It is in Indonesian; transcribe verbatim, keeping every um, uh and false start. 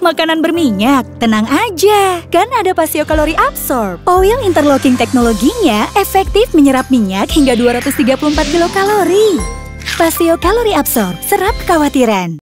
makanan berminyak? Tenang aja, kan ada Pasio Kalori Absorb. Oil interlocking teknologinya efektif menyerap minyak hingga dua ratus tiga puluh empat kilokalori. Pasio Kalori Absorb, serap kekhawatiran.